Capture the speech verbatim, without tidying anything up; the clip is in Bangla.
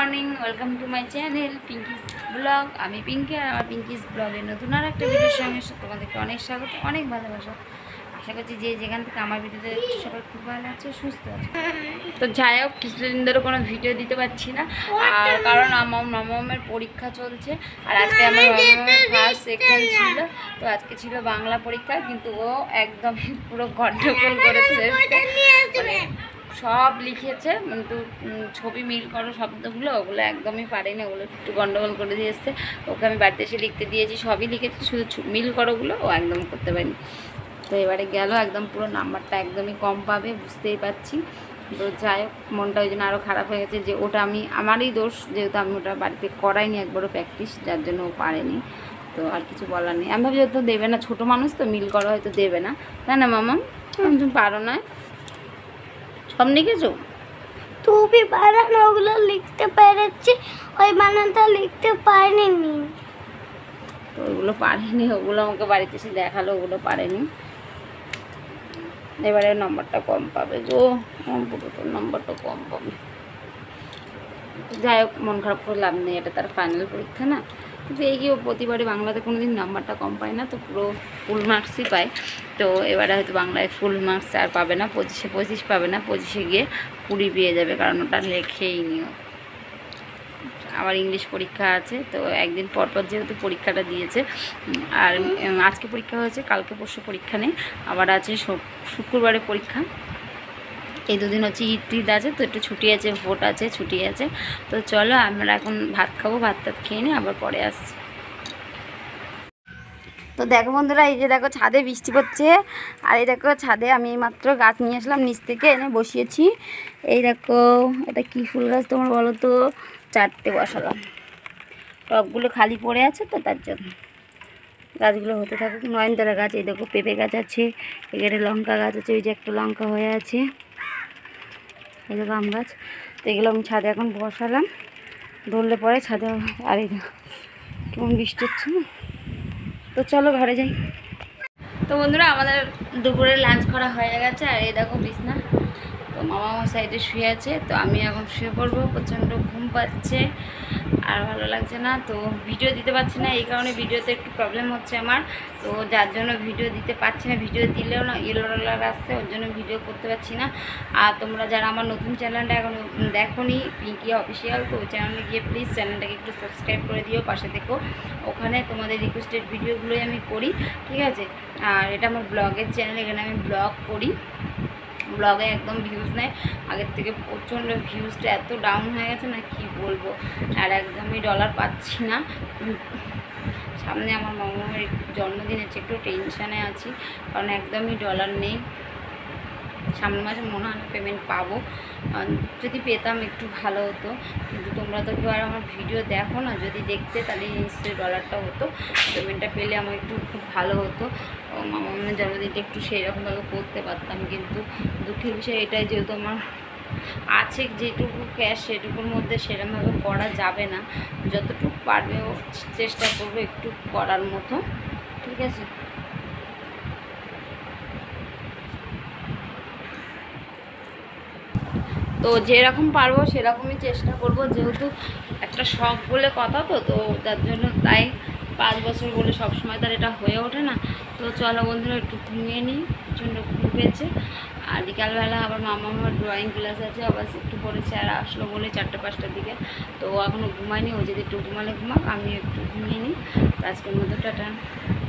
Morning, welcome to my channel Pinky's blog. আমি পিঙ্কি আর আমার পিঙ্কিস ব্লগের নতুন আর একটা ভিডিওর সঙ্গে তোমাদেরকে অনেক স্বাগত, অনেক ভালোবাসা। আশা করছি যে যেখান থেকে আমার ভিডিওতে দেখছি সবাই খুব ভালো আছে, সুস্থ আছে। তো যাই হোক, কিছুদিন ধরে কোনো ভিডিও দিতে পারছি না, আর কারণ আমার মামামের পরীক্ষা চলছে। আর আজকে আমার মামামের ফার্স্ট সেকেন্ড ছিল, তো আজকে ছিল বাংলা পরীক্ষা, কিন্তু ও একদম পুরো গন্ডগোল করে ফেলেছে। সব লিখেছে কিন্তু ছবি মিল করো শব্দগুলো ওগুলো একদমই পারেনি, ওগুলো একটু গন্ডগোল করে দিয়ে এসছে। ওকে আমি বাড়িতে এসে লিখতে দিয়েছি, সবই লিখেছি, শুধু মিল করোগুলো ও একদম করতে পারিনি। তো এবারে গেল, একদম পুরো নাম্বারটা একদমই কম পাবে, বুঝতেই পারছি। তো যাই হোক, মনটা ওই জন্য আরও খারাপ হয়ে গেছে যে ওটা আমি আমারই দোষ, যেহেতু আমি ওটা বাড়িতে করাইনি একবারও প্র্যাকটিস, যার জন্য ও পারেনি। তো আর কিছু বলার নেই। আমি ভাবছি হয়তো দেবে না, ছোটো মানুষ তো মিল করো হয়তো দেবে না, তাই না মামা? তুমি পারো না, সব লিখেছো? তুমি বানানো ওগুলো লিখতে পেরেছি, ওই বানানটা লিখতে পারিনি। তো ওগুলো পারেনি, ওগুলো আমাকে বাড়িতে এসে দেখালো, ওগুলো পারেনি। এবারে নম্বরটা কম পাবে, যে কম্পিউটার নম্বরটা কম পাবে। যাই হোক, মন খারাপ করে লাভ নেই, এটা তার ফাইনাল পরীক্ষা না। কিন্তু এই কি, ও প্রতিবারই বাংলাতে কোনো দিন নাম্বারটা কম পায় না, তো পুরো ফুল মার্কসই পায়। তো এবারে হয়তো বাংলায় ফুল মার্কস আর পাবে না, পঁচিশে পঁচিশ পাবে না, পঁচিশে গিয়ে কুড়ি পেয়ে যাবে, কারণ ওটা লেখেই নিও। আবার ইংলিশ পরীক্ষা আছে, তো একদিন পরপর যেহেতু পরীক্ষাটা দিয়েছে, আর আজকে পরীক্ষা হয়েছে, কালকে পরশু পরীক্ষা নেই, আবার আছে শুক্রবারে পরীক্ষা। এই দুদিন হচ্ছে ঈদ টিদ আছে, তো একটু ছুটি আছে, ভোট আছে, ছুটি আছে। তো চলো আমরা এখন ভাত খাবো, ভাত টাত খেয়ে নিই, আবার পরে আসছি। তো দেখো বন্ধুরা, এই যে দেখো ছাদে বৃষ্টি পড়ছে, আর এই দেখো ছাদে আমি মাত্র গাছ নিয়ে আসলাম, নিচ থেকে এনে বসিয়েছি। এই দেখো, এটা কি ফুল গাছ তোমার বলো তো? চারটে বসালাম, টবগুলো খালি পড়ে আছে, তো তার জন্য গাছগুলো হতে থাকুক। নয়নতারা গাছ, এই দেখো পেঁপে গাছ আছে, এখানে লঙ্কা গাছ আছে, ওই যে একটা লঙ্কা হয়ে আছে, এই দেখো আম গাছ। তো এগুলো আমি ছাদে এখন বসালাম, ধরলে পরে ছাদে। আর এই দেখো কেমন বৃষ্টি হচ্ছে না। তো চলো ঘরে যাই। তো বন্ধুরা, আমাদের দুপুরে লাঞ্চ করা হয়ে গেছে, আর এই দেখো বিছনা। তো মামা আমার সাইডে শুয়ে আছে, তো আমি এখন শুয়ে পড়বো। প্রচণ্ড ঘুম পাচ্ছে আর ভালো লাগছে না, তো ভিডিও দিতে পারছি না, এই কারণে ভিডিওতে একটু প্রবলেম হচ্ছে আমার, তো যার জন্য ভিডিও দিতে পারছি না। ভিডিও দিলেও না ইয়েলো কালার আসছে, ওর জন্য ভিডিও করতে পারছি না। আর তোমরা যারা আমার নতুন চ্যানেলটা এখন দেখোনি, পিঙ্কি অফিসিয়াল, তো ওই চ্যানেলে গিয়ে প্লিজ চ্যানেলটাকে একটু সাবস্ক্রাইব করে দিও, পাশে দেখো। ওখানে তোমাদের রিকোয়েস্টেড ভিডিওগুলোই আমি করি, ঠিক আছে? আর এটা আমার ব্লগের চ্যানেল, এখানে আমি ব্লগ করি। ব্লগে একদম ভিউজ নেয়, আগের থেকে প্রচণ্ড ভিউজটা এত ডাউন হয়ে গেছে না, কি বলবো। আর একদমই ডলার পাচ্ছি না। সামনে আমার মামার জন্মদিন আছে, একটু টেনশানে আছি, কারণ একদমই ডলার নেই। সামনের মাসে মনে হয় পেমেন্ট পাবো, যদি পেতাম একটু ভালো হতো, কিন্তু তোমরা তো কেউ আর আমার ভিডিও দেখো না, যদি দেখতে তাহলে নিশ্চয়ই ডলারটা হতো, পেমেন্টটা পেলে আমার একটু খুব ভালো হতো। মামার জন্মদিনটা একটু সেই রকমভাবে করতে পারতাম, কিন্তু দুঃখের বিষয় এটাই, যেহেতু আমার আছে যেটুকু ক্যাশ সেটুকুর মধ্যে সেরকমভাবে করা যাবে না। যতটুকু পারবে ও চেষ্টা করবো একটু করার মতো, ঠিক আছে? তো যেরকম পারবো সেরকমই চেষ্টা করব, যেহেতু একটা শখ বলে কথা, তো তো যার জন্য তাই পাঁচ বছর বলে সবসময় তার এটা হয়ে ওঠে না। তো চলো বন্ধুরা, একটু ঘুমিয়ে নিই, প্রচণ্ড ঘুম পেয়েছে। আর বিকালবেলা আবার মামা আমার ড্রয়িং ক্লাস আছে, আবার একটু পরে স্যার আসলো বলে চারটে পাঁচটার দিকে, তো এখনও ঘুমায়নি। ও যদি একটু ঘুমালে ঘুমাক, আমি একটু ঘুমিয়ে নিই। আজকের মতো টাটা।